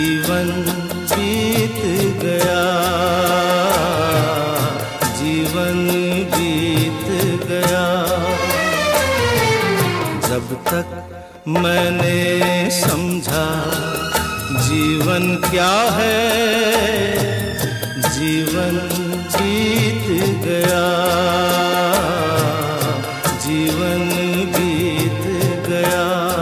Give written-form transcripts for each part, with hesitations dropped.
जीवन बीत गया, जीवन बीत गया। जब तक मैंने समझा जीवन क्या है, जीवन बीत गया, जीवन बीत गया।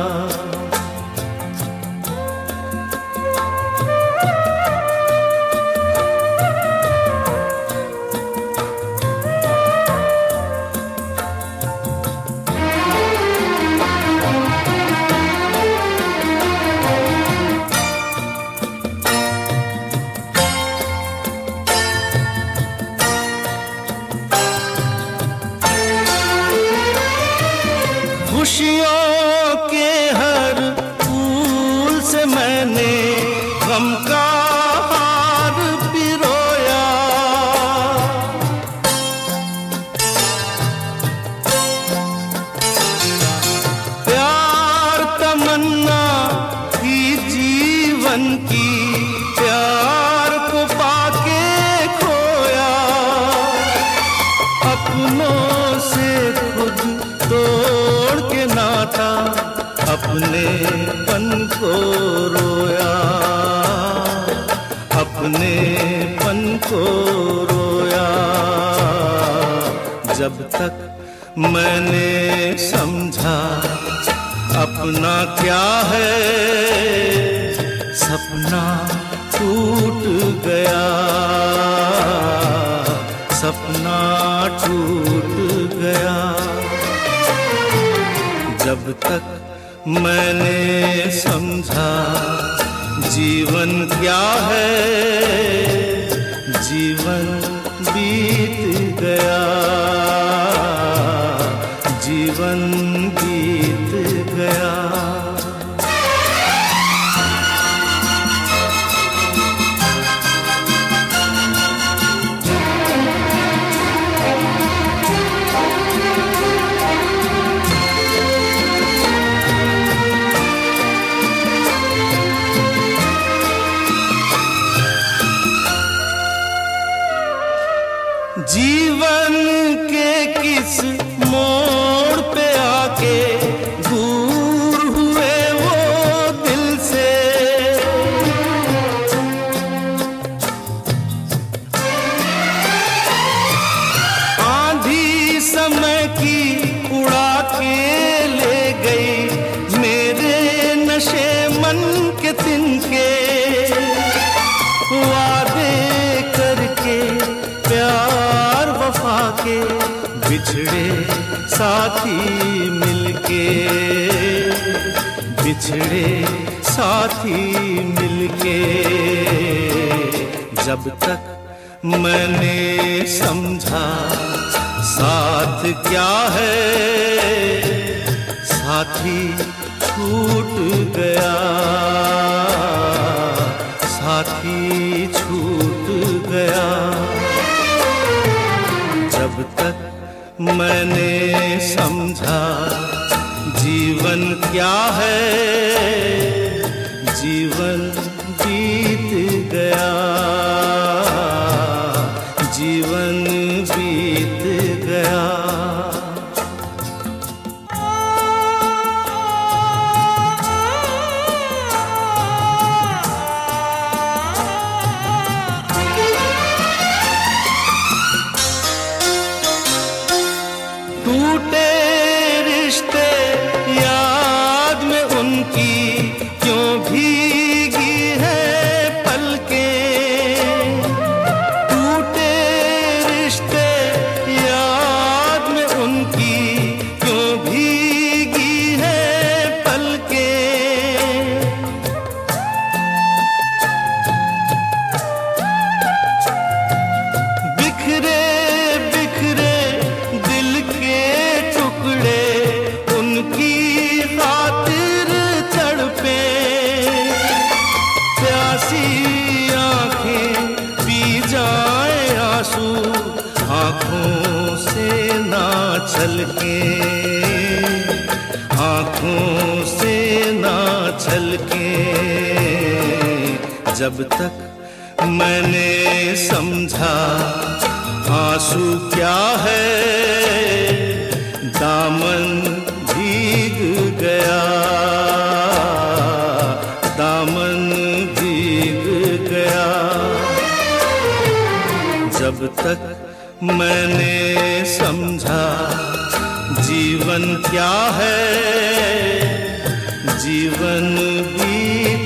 खुशियों के हर फूल से मैंने गम का हार पिरोया। प्यार तमन्ना थी जीवन की, प्यार को पाके खोया। अपनों से खुद तोड़ के नाता, अपने पन को रोया, अपने पन को रोया। जब तक मैंने समझा अपना क्या है, सपना टूट गया, सपना टूट गया। जब तक मैंने समझा जीवन क्या है, जीवन बीत गया, जीवन बीत गया। जीवन के किस मोड़ पे आके दूर हुए वो दिल से, आंधी समय की उड़ा के ले गई मेरे नशे मन के तिनके। वादे करके प्यार वफा के बिछड़े साथी मिलके, बिछड़े साथी मिलके। जब तक मैंने समझा साथ क्या है, साथी छूट गया, साथी छूट गया। जब तक मैंने समझा जीवन क्या है, जीवन बीत गया, जीवन बीत गया। टूटे रिश्ते याद में उनकी क्यों भीगी है पलकें। टूटे रिश्ते याद में उनकी क्यों भीगी है पलकें। बिखरे बिखरे दिल के टुकड़े उनकी खातिर तड़पे। प्यासी आंखें पी जाए आंसू, आंखों से ना छलके, आंखों से ना छलके। जब तक मैंने समझा आंसू क्या है, दामन भीग गया, दामन भीग गया। जब तक मैंने समझा जीवन क्या है, जीवन बीत